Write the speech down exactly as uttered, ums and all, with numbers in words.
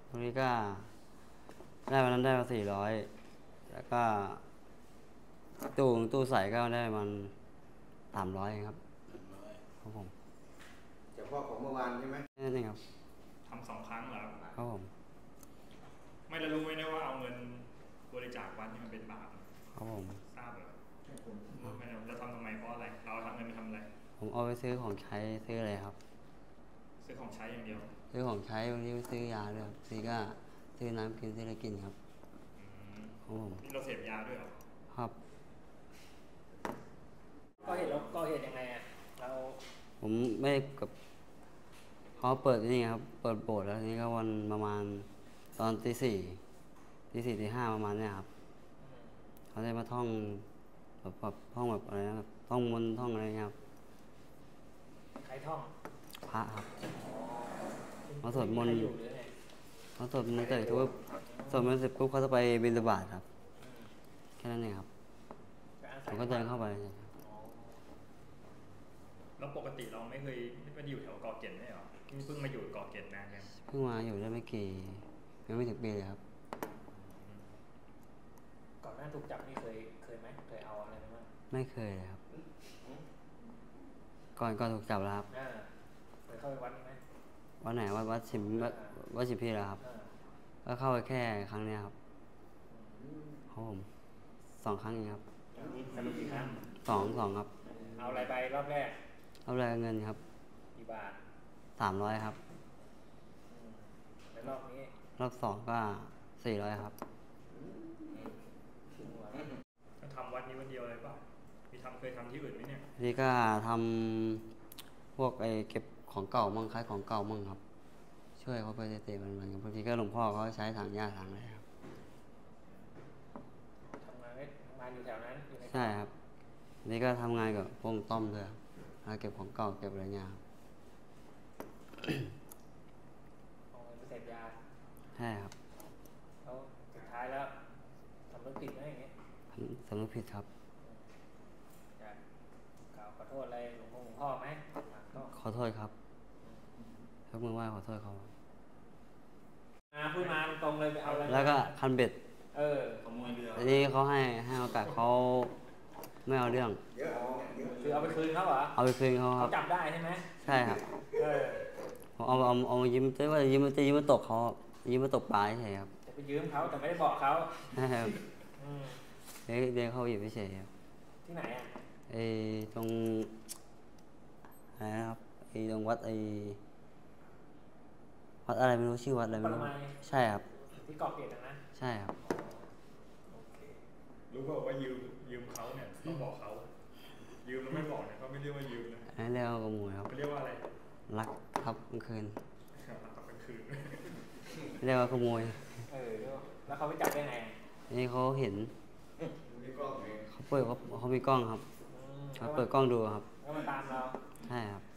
ตรงนี้ก็ได้วันนั้นได้มาสี่ร้อยแล้วก็ตู้ตู้ใส่ก็ได้มันสามร้อยครับครับผมเฉพาะของเมื่อวานใช่ไหมนั่นเองครับทำสองครั้งเหรอครับผมไม่ได้รู้ไหมนะว่าเอาเงินบริจาควัดนี่มันเป็นบาปครับผมทราบเหรอไม่รู้จะทำทำไมเพราะอะไรเราทำเงินไปทำอะไรผมเอาไปซื้อของใช้ซื้ออะไรครับซื้อของใช้อย่างเดียวซื้อของใช้บางทีไปซื้อยาด้วยครับซื้อก็ซื้อน้ำกินซื้ออะไรกินครับครับผมนี่เราเสพยาด้วยเหรอครับก็เห็นแล้วก็เห็นยังไงอ่ะเราผมไม่กับเขาเปิดนี่ครับเปิดโบสถ์แล้วนี่ก็วันประมาณตอนตีสี่ตีสี่ตีห้าประมาณเนี้ยครับเขาได้มาท่องแบบแบบท่องแบบอะไรนะครับท่องมนต์ท่องอะไรครับใครท่องพระครับเขาสวดมนต์เขาสวดมนต์เสร็จปุ๊บสวดมนต์เสร็จปุ๊บเขาจะไปบิณฑบาตครับแค่นั้นเองครับผมก็เดินเข้าไปแล้วปกติเราไม่เคยไม่ได้อยู่แถวเกาะเกร็ดใช่หรอเพิ่งมาอยู่เกาะเกร็ดนานยังเพิ่งมาอยู่ได้ไม่กี่ยังไม่ถึงปีเลยครับก่อนหน้าถูกจับนี่เคยเคยไหมเคยเอาอะไรไหมไม่เคยเลยครับก่อนก่อนถูกจับแล้วครับเคยเข้าไปวัดไหมวัดไหนวัดวัดชิมวัดวัดชิมพีแล้วครับก็เข้าไปแค่ครั้งนี้ครับครับผมสองครั้งเองครับสรุปกี่ครั้งสองสองครับเอาอะไรไปรอบแรกรอบแรกเงินครับกี่บาทสามร้อยครับแล้วรอบนี้รอบสองก็สี่ร้อยครับทำวัดนี้วันเดียวเลยป่ะมีทำเคยทำที่อื่นไหมเนี่ยนี่ก็ทำพวกไอ้เก็บของเก่ามั่งขายของเก่ามั่งครับช่วยเขาไปเตะๆมันมันบางทีก็หลวงพ่อเขาใช้ถังหญ้าถังอะไรครับทำงานทำงานอยู่แถวนั้นใช่ครับนี่ก็ทำงานกับพวกต้อมด้วยเก็บของเก่าเก็บอะไรเงี้ยครับเอาเงินไปเสพยาใช่ครับแล้วสุดท้ายแล้วทำเรื่องผิดไหมอย่างเงี้ยสำนึกผิดครับอยากกล่าวขอโทษอะไรหลวงพ่อหลวงพ่อไหมขอโทษครับยกมือไหว้ขอโทษเขามาพูดมาตรงเลยไปเอาอะไรแล้วก็คันเบ็ดเออขโมยเรือทีนี้เขาให้ให้โอกาสเขาไม่เอาเรื่องคือเอาไปคืนเขาเหรอเอาไปคืนเขาครับเขาจับได้ใช่ไหมใช่ครับเออผมเอาเอาเอายิ้มเต้ว่ายิ้มจะยิ้มมาตกเขายิ้มมาตกปลาใช่ครับจะไปยืมเขาแต่ไม่ได้บอกเขาใช่ครับเดี๋ยวเดี๋ยวเขาหยิบไปเฉยครับที่ไหนอ่ะไอ้ตรงอะไรนะครับไอ้ตรงวัดไอ้วัดอะไรไม่รู้ชื่อวัดอะไรไม่รู้ใช่ครับที่เกาะเกร็ดนะใช่ครับรู้ว่าว่ายืมยืมเขาเนี่ยต้องบอกเขายืมแล้วไม่บอกเนี่ยเขาไม่เรียกว่ายืมนะเรียกว่าขโมยครับเรียกว่าอะไรลักทับกลางคืนลักทับกลางคืนเรียกว่าขโมยเออแล้วเขาไปจับได้ไงนี่เขาเห็นเขาเปิดเขาเขามีกล้องครับเขาเปิดกล้องดูครับเขามาตามเราใช่ครับ